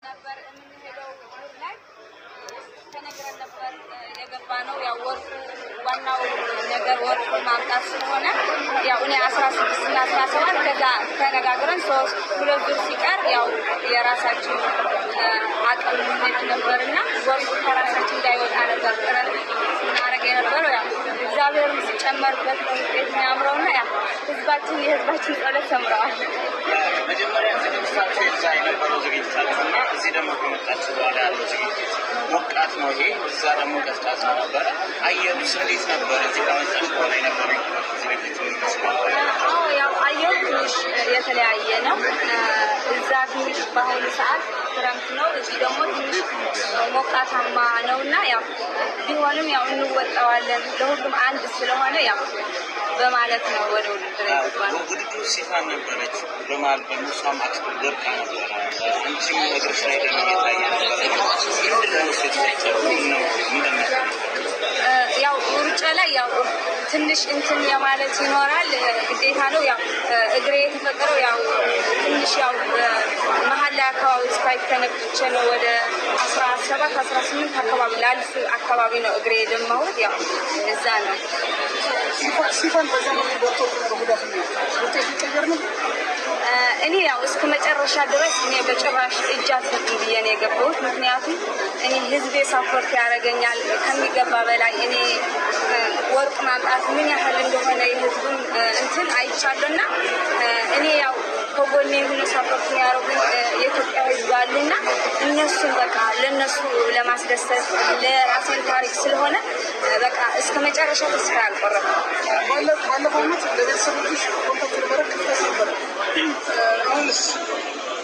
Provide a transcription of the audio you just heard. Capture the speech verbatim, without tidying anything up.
ነበር የምንሄደው ላይ ተነግረን ነበር የገባነው ያው ወርቁ ዋናው ነገር ወርቁ ማምጣት ስለሆነ ያው እኔ አስራ ስድስት እና አስራ ሰባት ከዛ ተነጋግረን ሶስት ሁለት ዙር ሲቀር ያው የራሳችን አቅም ሄድ ነበርና ወርቁ ከራሳችን እንዳይወጣ ነበር ጥረት እናደርግ የነበረው ያው እግዚአብሔር ሲጨመርበት ውጤት የሚያምረውና ያው ህዝባችን የህዝባችን ጸሎት ሰምረዋል። መጀመሪያ ዝግጅታችሁ የዛይ ነበረው ዝግጅታችሁና እዚህ ደግሞ ከመጣችሁ በኋላ ያለው ዝግጅት ሞቃት ነው። ይሄ እዛ ደግሞ ቀዝቃዛ ነበረ። አየሩ እንዴት ነበር? እዚህ ከመጣችሁ በኋላ የነበረው ዝግጅት አዎ ያው አየሩ ትንሽ የተለያየ ነው። እዛ ትንሽ በአሁኑ ሰዓት ክረምት ነው፣ እዚህ ደግሞ ትንሽ ሞቃታማ ነውና ያው ቢሆንም ያው እንወጣዋለን ለሁሉም አንድ ስለሆነ ያው በማለት ነው ወደ ውድድር የገባነው። ውድድሩ ሲፋን ነበረች በማል በሙሳም አክስል ገብታ ነበር። አንቺ ወድርሽ ላይ ደግሞ የታየ ነበር። ያው ሩጫ ላይ ያው ትንሽ እንትን የማለት ይኖራል ግዴታ ነው። ያው እግሬ የተፈጠረው ያው ትንሽ ያው መሀል ላይ አካባቢ ስፓይክ ተነክቼ ነው ወደ አስራ ሰባት አስራ ስምንት አካባቢ ላልፍ አካባቢ ነው እግሬ የደማሁት። ያው እዛ ነው ሲፋን በዛም ወጥቶ ወዳፍ ነው ወጥቶ ሲቀየር ነው። እኔ ያው እስከ መጨረሻ ድረስ እኔ በጭራሽ እጅ አልሰጥም ብዬ ነው የገባሁት። ምክንያቱም እኔ ህዝቤ ሳፖርት ያደርገኛል ከሚገባ በላይ እኔ ወርቅ ማምጣት ምን ያህል እንደሆነ የህዝቡን እንትን አይቻለሁና እኔ ያው ከጎኔ ሆኖ ሳፖርት ያደርጉኝ የኢትዮጵያ ህዝብ አሉና እነሱን በቃ ለነሱ ለማስደሰት ለራሴን ታሪክ ስለሆነ በቃ እስከ መጨረሻ ተስፋ አልቆረጥኩም። ባለፈው ዓመት ለቤተሰቦችሽ ኮንታክት ነበረ ክፍተት ነበር። አሁንስ